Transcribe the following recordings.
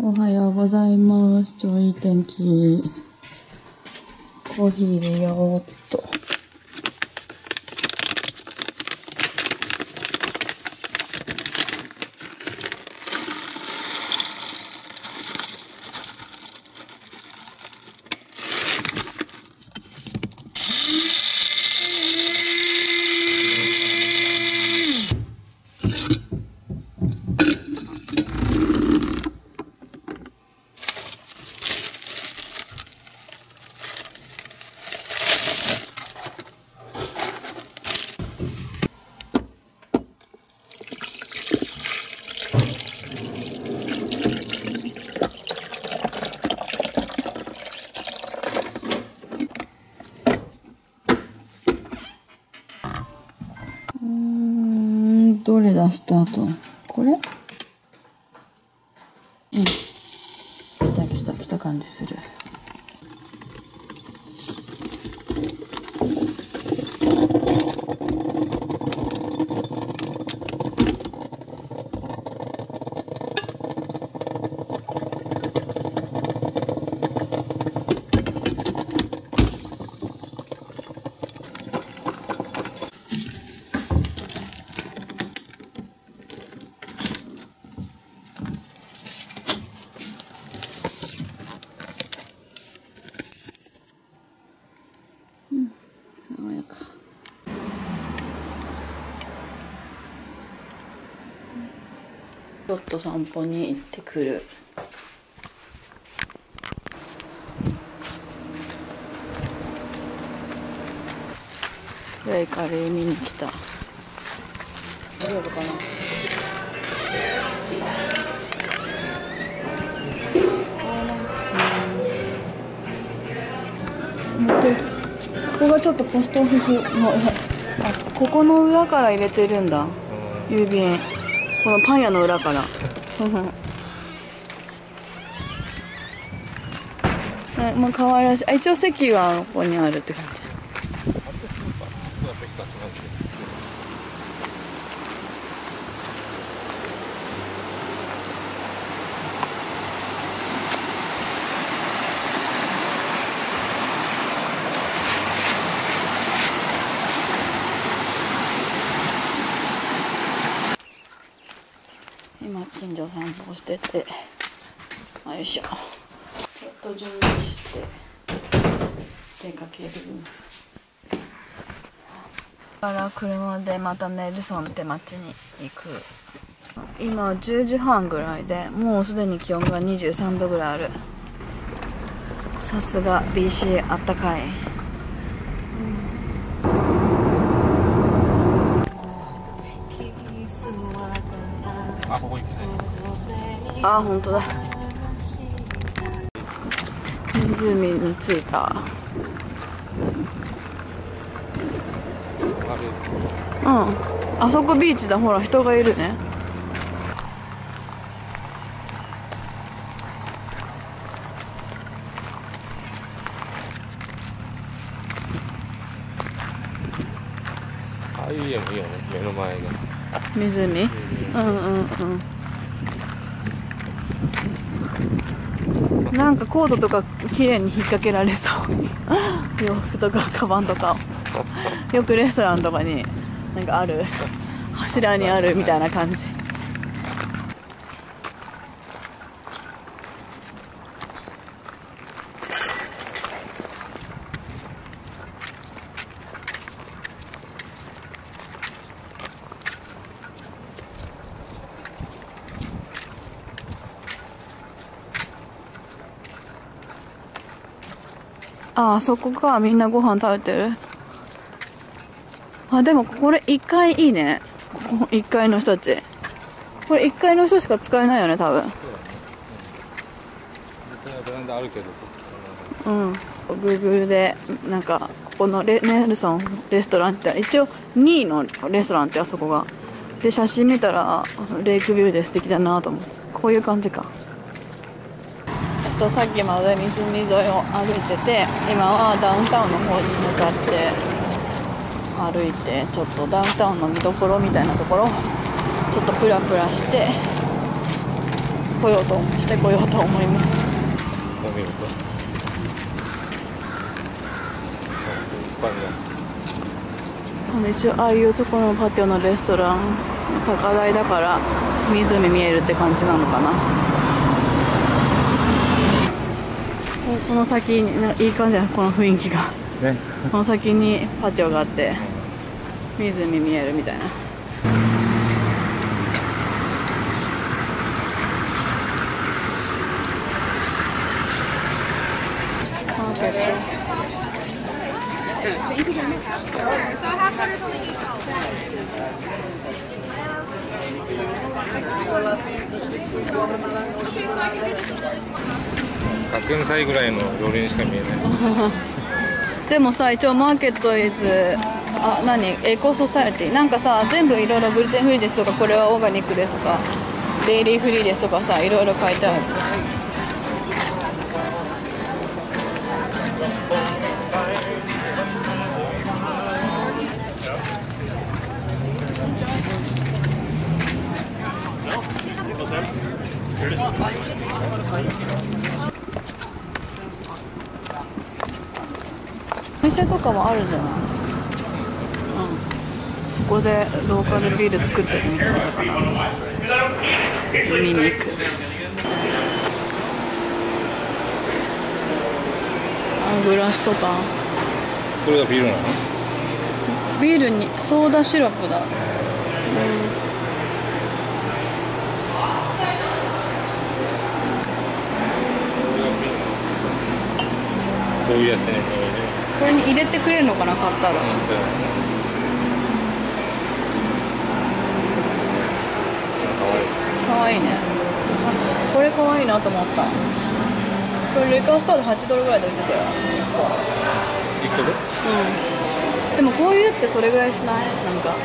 おはようございます。超いい天気。コーヒー入れようっと。どれだスタート？これ？うん。来た感じする。爽やか。ちょっと散歩に行ってくる。ヤイカレー見に来た。大丈夫かな。ここがちょっとポストオフィスの、ここの裏から入れてるんだ、郵便。このパン屋の裏からまあ可愛らしい。一応席はここにあるって感じ。今近所散歩してて、よいしょ、ちょっと準備して出かける。から車でまたネルソンって町に行く。今10時半ぐらいで、もうすでに気温が23度ぐらいある。さすが BC あったかい。 あ、ここ行ってない。 あ、本当だ。湖に着いた。うん。あそこビーチだ。ほら人がいるね。 ああいう家もいいよね、目の前で。 湖？なんかコードとか綺麗に引っ掛けられそう洋服とかカバンとかをよくレストランとかになんかある柱にあるみたいな感じ。あ、そこか。みんなご飯食べてる。あ、でもこれ1階いいね。ここ1階の人たち。これ1階の人しか使えないよね、多分。 そうだね。絶対ブランドあるけど。 Google でなんかここのネルソンレストランって一応2位のレストランって、あそこが。で写真見たらレイクビューで素敵だなと思って。こういう感じか。さっきまで湖沿いを歩いてて、今はダウンタウンの方に向かって歩いて、ちょっとダウンタウンの見どころみたいなところちょっとプラプラして、 こようと思います。 こう見ると一応ああいうところのパティオのレストラン高台だから湖見えるって感じなのかな。この先になんかいい感じだ、この雰囲気がね。 この先にパティオがあって湖見えるみたいな。 学園祭ぐらいの料理にしか見えない。 でもさ、一応マーケットイズエコソサエティなんかさ、全部いろいろグルテンフリーですとか、これはオーガニックですとか、デイリーフリーですとかさ、いろいろ書いてある。お店とかもあるじゃない。そこでローカルビール作ってるみたいだから見に行く。グラスとか。 これがビールなの？ ビールにソーダシロップだ。 こういうやつにこれに入れてくれるのかな、買ったら。かわいいね。これかわいいなと思った。これレカーストアで$8ぐらいで売ってたよ。 1個で？ でもこういうやつってそれぐらいしない？なんか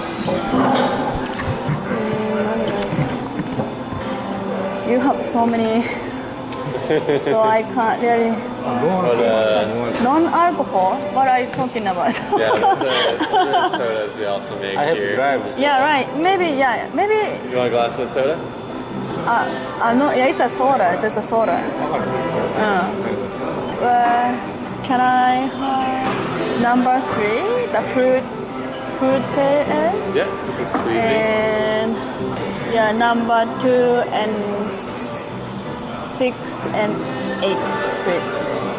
You have so many so I can't really non-alcohol? What are you talking about? Yeah, the sodas we also make I have to here. drive. Yeah, right. Maybe. You want a glass of soda? No, yeah, it's a soda. Just a soda. Can I have number 3, the fruit pale ale? Yeah, it's squeezy. And yeah, number 2 and 6 and 8, please.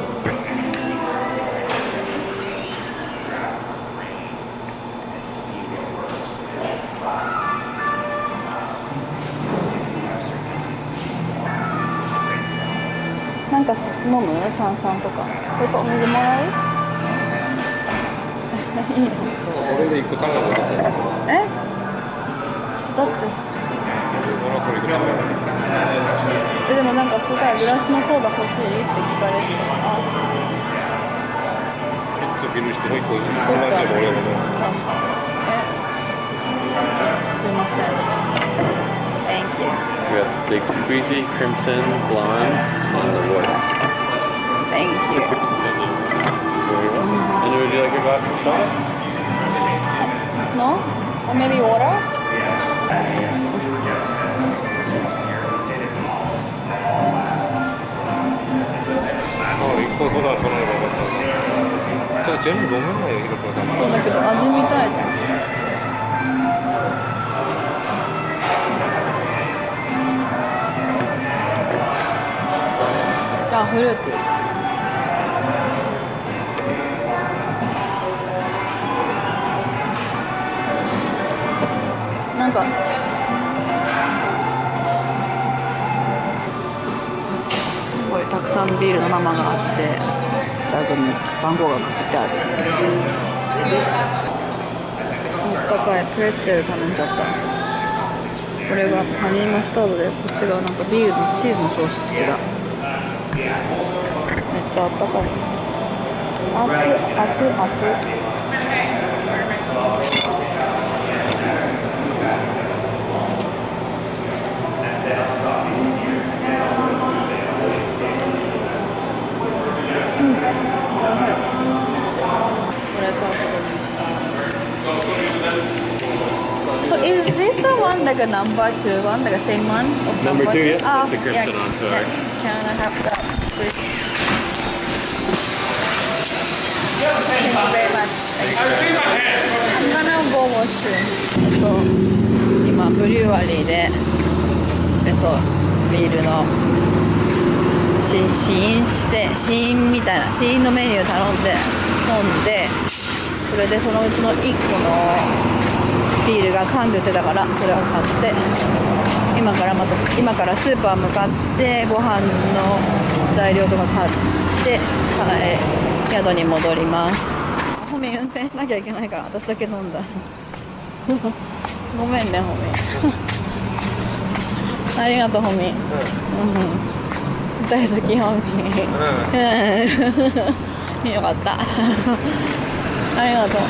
なんか飲む？炭酸とか。それかお水もらう？いいの？ これで1個単価も取ってる。 だってでもなんかそしたらグラスのソーダ欲しいって聞かれて、 ビールしてもう1個そうか。すいません。Thank you. We got big squeezy, crimson, blondes, and the wood. Thank you. And would you like a glass of soda? No? Or maybe water? 1個ほどはその方がよかった。ただ全部飲めないよ、ヒロコさん。 そうだけど味見たいじゃん。フルーティー。なんかすごいたくさんビールのママがあってジャグに番号が書いてある。あったかいプレッツェル頼んじゃった。これがハニーマスタードで、こっちがなんかビールのチーズのソースって違う。めっちゃあったかい。熱い。So is this the one one like a number 2 one, like a same one? Of Number 2, yeah. Ah, That's the Crimson on tour. Yeah. Can I have that, please? Thank you very much. I'm gonna go wash soon. 今ブリュワリーでビールの試飲みたいな試飲のメニュー頼んで飲んで、それでそのうちの1個のビールが缶で売ってたからそれを買って、今からスーパー向かってご飯の材料とか買って、宿に戻ります。ホミ運転しなきゃいけないから私だけ飲んだごめんねホミありがとうホミ、大好きホミよかったありがとう。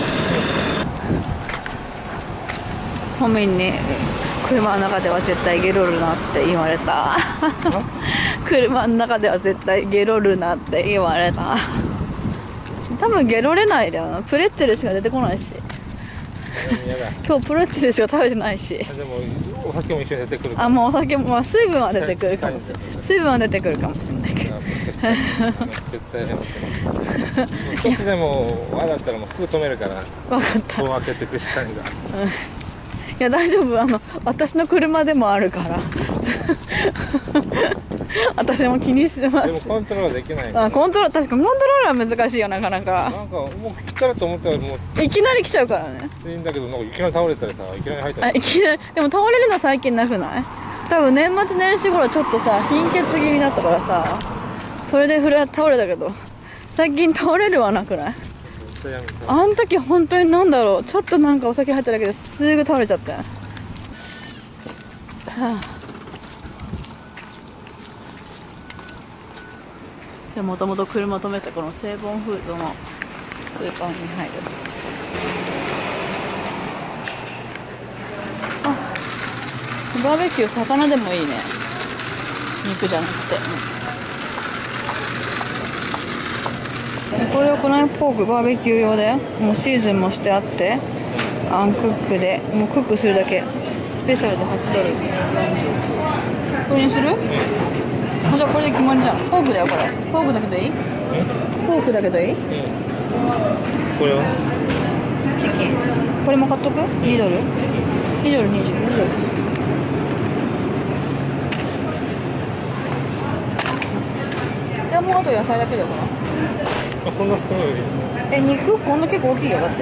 ホミに車の中では絶対ゲロるなって言われた車の中では絶対ゲロるなって言われた。多分ゲロれないだよな。プレッツェルしか出てこないし今日プレッツェルしか食べてないし。 でもお酒も一緒に出てくる。 あ、もうお酒も、水分は出てくるかもしれない。水分は出てくるかもしれないけど絶対ねちょっとでも輪だったらもうすぐ止めるから。 分かった。 戸を開けてくしかんが。 いや大丈夫、私の車でもあるから私も気にしてます。 でもコントロールできない。 確かにコントロールは難しいよ、なかなか。 なんかもう来たらと思ったらもういきなり来ちゃうからね。 いいんだけど、なんかいきなり倒れたらさ、いきなり入ったら。 いきなり。でも倒れるの最近なくない？多分年末年始頃ちょっとさ貧血気味だったからさ、それで倒れたけど、最近倒れるはなくない？あの時本当になんだろう、ちょっとなんかお酒入っただけですぐ倒れちゃったよ。でもともと車止めてこのセーボンフードのスーパーに入る。あ、バーベキュー魚でもいいね、肉じゃなくて。これはこのポークバーベキュー用でもうシーズンもしてあって、アンクックでもうクックするだけ。スペシャルで$8。これにする？じゃあこれで決まりじゃん。ポークだよこれ。ポークだけどいい？ポークだけどいい？ これは？ チキン。これも買っとく？$2？$2.20。じゃあもうあと野菜だけだよな。 あ、そんな少ないより。 肉こんな結構大きいよだって。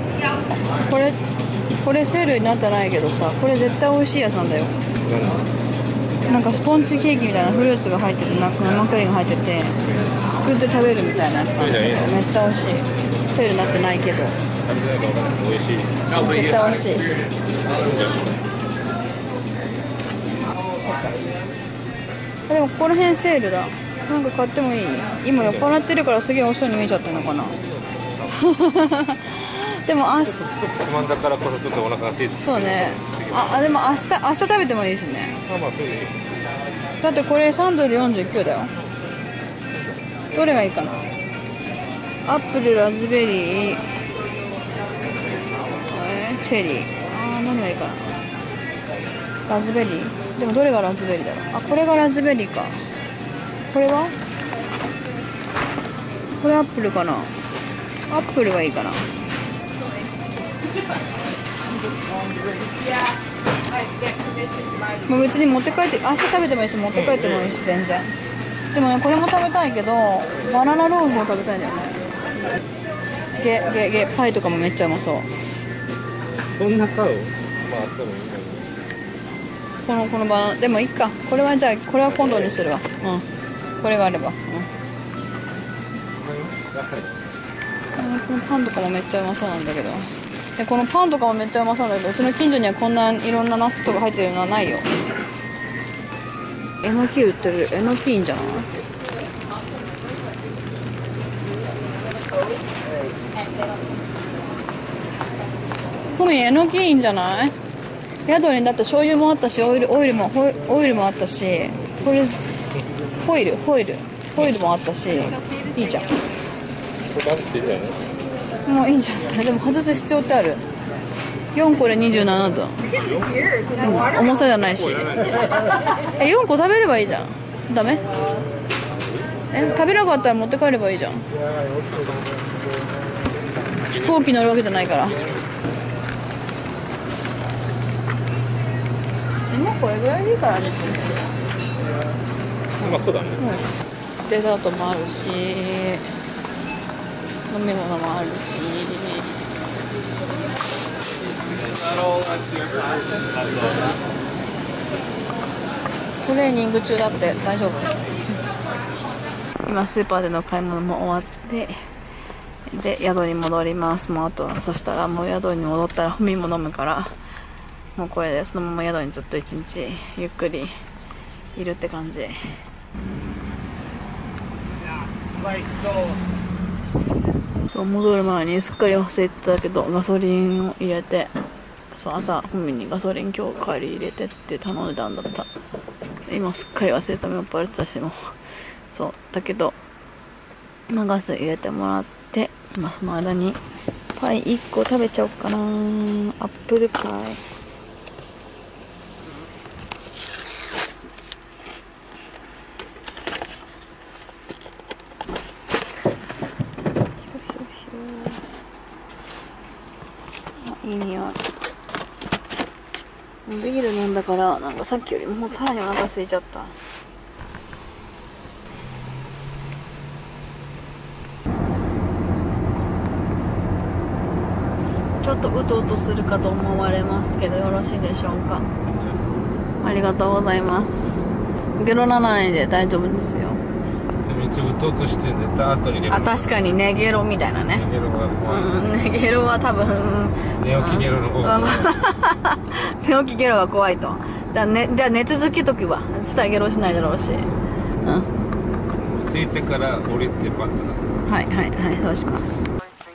これセールになってないけどさ、これ絶対美味しいやつなんだよ。なんかスポンジケーキみたいなフルーツが入ってて、生クリームが入ってて、すくって食べるみたいなやつなんだけど、めっちゃ美味しい。セールになってないけど美味しい。 絶対美味しい。でもこの辺セールだ。なんか買ってもいい？今酔っ払ってるからすげえ美味しそうに見えちゃってるのかなでもちょっとつまんだからこそちょっとお腹が空いて。 そうね。でも明日食べてもいいしね。 まあそうでいい。 だってこれ$3.49だよ。どれがいいかな。アップル、ラズベリー、チェリー。何がいいかな。ラズベリー。でもどれがラズベリーだろう。これがラズベリーか。これは？これアップルかな。アップルがいいかな。もう別に持って帰って、明日食べてもいいし持って帰ってもいいし全然。でもね、これも食べたいけどバナナローフを食べたいんだよね。パイとかもめっちゃうまそう。 そんな買う？まあ明日もいいんだけど。 このバナナでもいいか。これはじゃあこれは今度にするわ。これがあれば。このパンとかもめっちゃうまそうなんだけど。このパンとかもめっちゃうまそうなんだけど、うちの近所にはこんないろんなナッツとか入ってるのはないよ。えのき売ってる。えのきいいんじゃない？このえのきいいんじゃない？宿にだって醤油もあったし、オイルもあったし、ホイルもあったし、いいじゃん。 これ外していいんだよね。 もういいんじゃない？でも外す必要ってある？ 4個で27度、重さじゃないし。4個食べればいいじゃん。ダメ？食べなかったら持って帰ればいいじゃん。飛行機乗るわけじゃないから。もうこれぐらいでいいからね。 まあそうだね。 デザートもあるし、飲み物もあるし。トレーニング中だって大丈夫。今スーパーでの買い物も終わってで宿に戻ります。もうあとそしたらもう宿に戻ったらホミも飲むから、もうこれでそのまま宿にずっと一日ゆっくりいるって感じ。そう戻る前にすっかり忘れてたけどガソリンを入れて、そう朝ホミにガソリン今日帰り入れてって頼んだんだった。今すっかり忘れた、酔っ払ってたしもそうだけど、ガス入れてもらって、その間にパイ1個食べちゃおうかな。アップルパイ。いい匂い。ビール飲んだからなんかさっきよりもさらにお腹空いちゃった。ちょっとうとうとするかと思われますけどよろしいでしょうか。ありがとうございます。ゲロならないで大丈夫ですよ。 でも一応うとうとして寝た後にゲロ。 確かにね、ゲロみたいなね。 ゲロが怖い。 ゲロは多分、 寝起きゲロの方が怖い。 寝起きゲロが怖いと。じゃあ寝続けとくわ。そしたらゲロしないだろうし。 着いてから降りてパッと出す。 はいはいはい、そうします。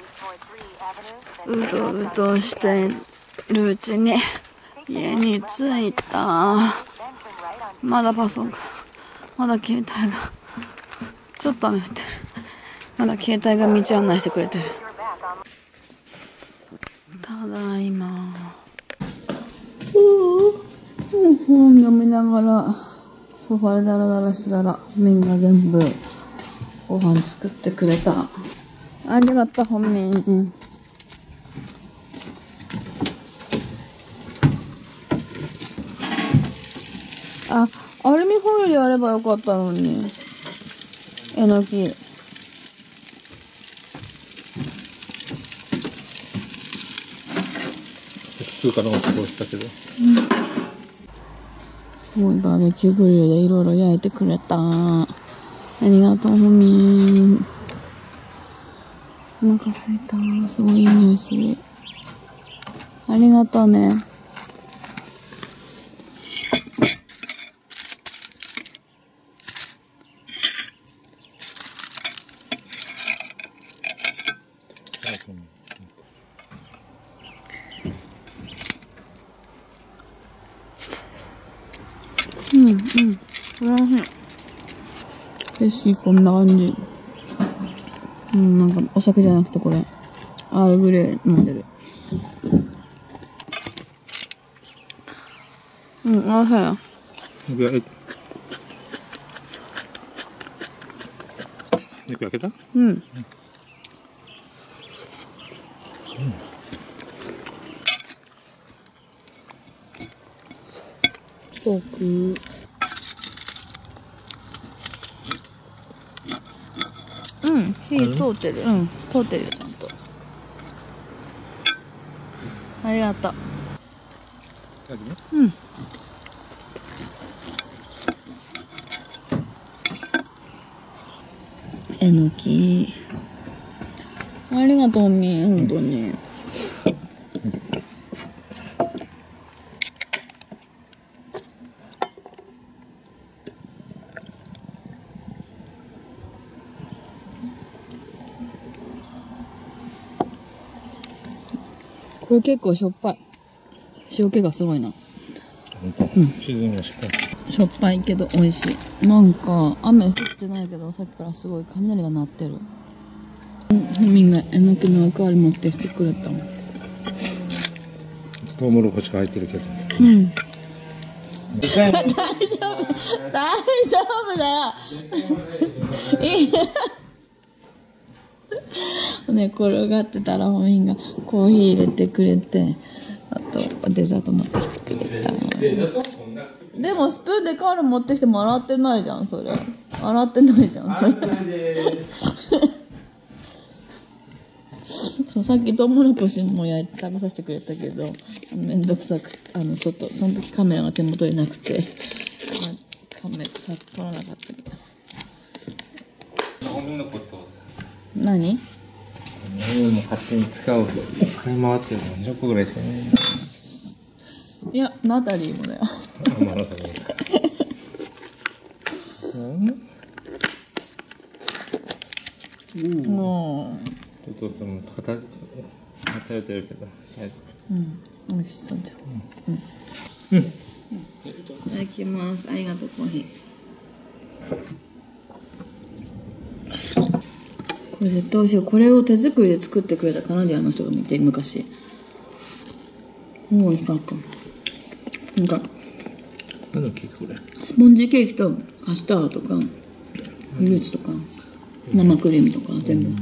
うとうとしてるうちに家に着いた。まだパソコンが、まだ携帯がちょっと雨降ってる。まだ携帯が道案内してくれてる。ただいま本読みながらソファでダラダラしたらみんな全部ご飯作ってくれた。ありがとう本民。アルミホイルでやればよかったのに。えのき普通かなと思ったけど、 すごいバーベキューグリルでいろいろ焼いてくれた。ありがとうふみ。お腹すいた。すごいいい匂いする。ありがとうね。景色こんな感じ。なんかお酒じゃなくてこれアールグレー飲んでる。あれや。 肉焼けた？ フォーク。火通ってる。通ってるよちゃんと。ありがとう。えのき。ありがとうみん、本当に。これ結構しょっぱい。塩気がすごいな。 沈みがしっかり。 しょっぱいけど美味しい。なんか雨降ってないけどさっきからすごい雷が鳴ってる。みんなえのきのおかわり持ってきてくれたもん。 トウモロコシが入ってるけど。 大丈夫だよ。いいね、転がってたら本人がコーヒー入れてくれて、あとデザート持ってきてくれた。でもスプーンでカール持ってきても洗ってないじゃん、それ。洗ってないじゃん、それ。そう、さっきトウモロコシも焼いて食べさせてくれたけど、めんどくさくちょっとその時カメラが手元になくて撮らなかったけど。 ゴミのことをさ、 何？ も勝手に使い回ってるの20個ぐらいしかない。 いや、ナタリーもだよ。もちょっとでも偏ってるけど。 美味しそうじゃん。いただきます。ありがとう、コーヒー。これ絶対美味しいよ。これを手作りで作ってくれたカナディアンの人が見て、昔。もう美味しかった。なんか何のケーキこれ？ スポンジケーキとカスタードとかフルーツとか生クリームとか全部。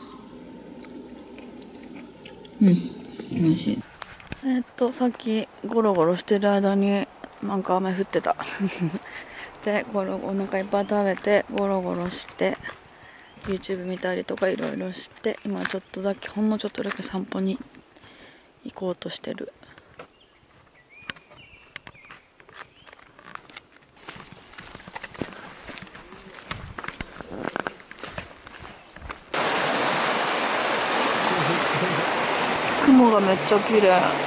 美味しい。さっきゴロゴロしてる間になんか雨降ってた。でお腹いっぱい食べてゴロゴロして YouTube 見たりとかいろいろして、今ちょっとだけほんのちょっとだけ散歩に行こうとしてる。雲がめっちゃ綺麗。